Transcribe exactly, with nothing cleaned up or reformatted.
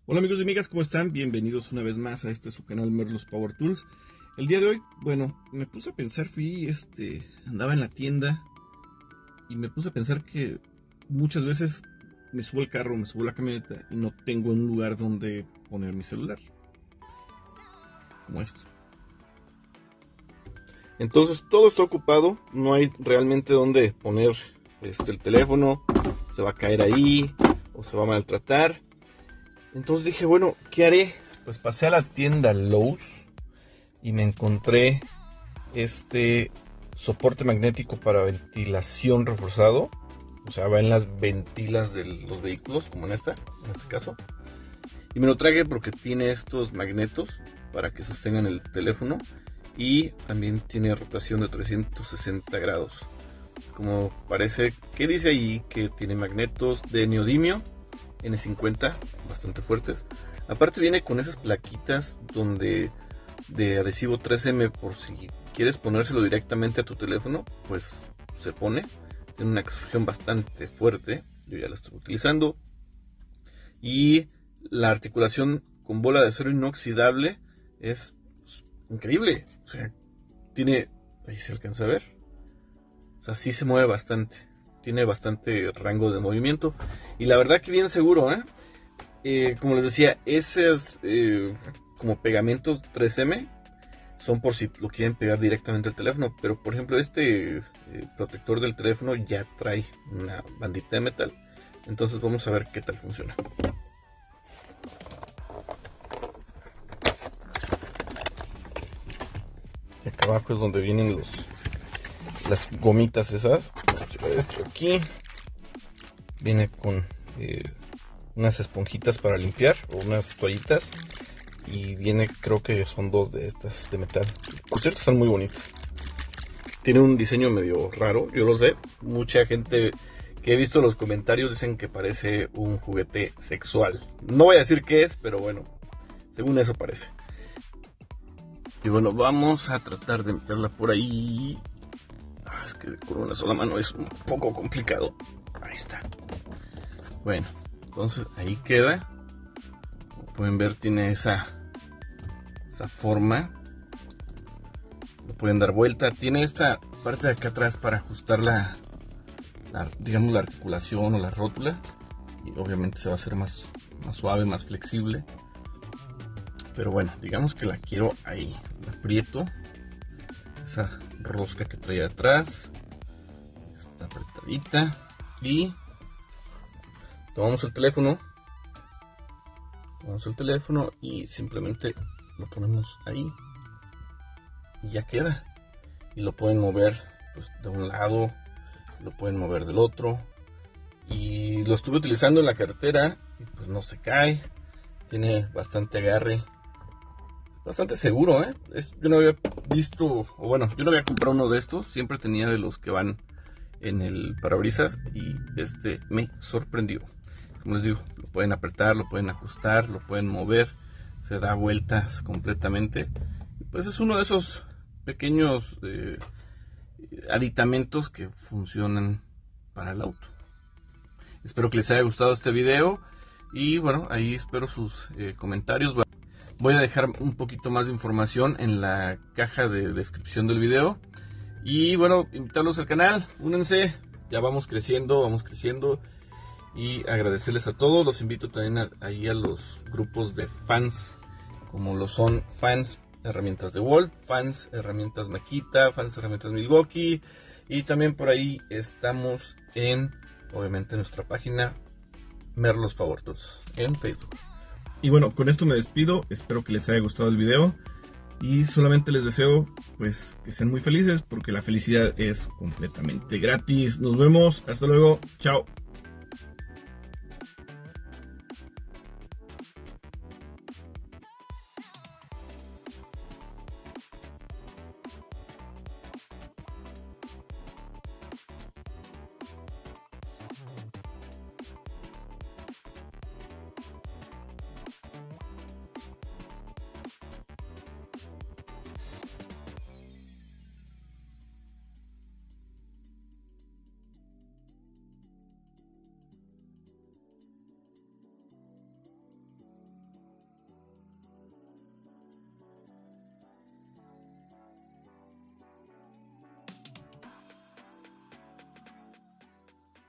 Hola amigos y amigas, ¿cómo están? Bienvenidos una vez más a este su canal Merlos Power Tools. El día de hoy, bueno, me puse a pensar, fui, este, andaba en la tienda y me puse a pensar que muchas veces me subo al carro, me subo a la camioneta y no tengo un lugar donde poner mi celular, como esto. Entonces todo está ocupado, no hay realmente donde poner este, el teléfono, se va a caer ahí o se va a maltratar. Entonces dije, bueno, ¿qué haré? Pues pasé a la tienda Lowe's y me encontré este soporte magnético para ventilación reforzado. O sea, va en las ventilas de los vehículos, como en esta, en este caso. Y me lo traje porque tiene estos magnetos para que sostengan el teléfono. Y también tiene rotación de trescientos sesenta grados. Como parece que dice ahí que tiene magnetos de neodimio ene cincuenta, bastante fuertes. Aparte viene con esas plaquitas donde de adhesivo tres eme, por si quieres ponérselo directamente a tu teléfono, pues se pone. Tiene una extrusión bastante fuerte, yo ya la estoy utilizando. Y la articulación con bola de acero inoxidable es increíble. O sea, tiene, ahí se alcanza a ver, o sea, sí se mueve bastante. Tiene bastante rango de movimiento. Y la verdad que bien seguro, ¿eh? Eh, como les decía, esos eh, como pegamentos tres eme son por si lo quieren pegar directamente al teléfono. Pero por ejemplo este eh, protector del teléfono ya trae una bandita de metal. Entonces vamos a ver qué tal funciona. Y acá abajo es donde vienen los las gomitas esas. Esto aquí viene con eh, unas esponjitas para limpiar o unas toallitas, y viene, creo que son dos de estas de metal. Por cierto, están muy bonitas. Tiene un diseño medio raro, yo lo sé. Mucha gente que he visto en los comentarios dicen que parece un juguete sexual. No voy a decir qué es, pero bueno, según eso parece. Y bueno, vamos a tratar de meterla por ahí. Es que con una sola mano es un poco complicado. Ahí está. Bueno, entonces ahí queda. Como pueden ver, tiene esa, esa forma. Lo pueden dar vuelta. Tiene esta parte de acá atrás para ajustar la, la digamos, la articulación o la rótula. Y obviamente se va a hacer más, más suave, más flexible. Pero bueno, digamos que la quiero ahí. La aprieto. Esa rosca que trae atrás está apretadita y tomamos el teléfono tomamos el teléfono y simplemente lo ponemos ahí y ya queda. Y lo pueden mover pues de un lado, lo pueden mover del otro, y lo estuve utilizando en la carretera y pues no se cae, tiene bastante agarre, bastante seguro, ¿eh? Es, yo no había visto, o bueno, yo no había comprado uno de estos. Siempre tenía de los que van en el parabrisas y este me sorprendió. Como les digo, lo pueden apretar, lo pueden ajustar, lo pueden mover, se da vueltas completamente. Pues es uno de esos pequeños eh, aditamentos que funcionan para el auto. Espero que les haya gustado este video y bueno, ahí espero sus eh, comentarios. Voy a dejar un poquito más de información en la caja de descripción del video. Y bueno, invitarlos al canal, únanse, ya vamos creciendo, vamos creciendo. Y agradecerles a todos, los invito también a, ahí a los grupos de fans, como lo son Fans Herramientas DeWalt, Fans Herramientas Makita, Fans Herramientas Milwaukee. Y también por ahí estamos en, obviamente, nuestra página Merlos Power Tools en Facebook. Y bueno, con esto me despido, espero que les haya gustado el video y solamente les deseo pues que sean muy felices, porque la felicidad es completamente gratis. Nos vemos, hasta luego, chao.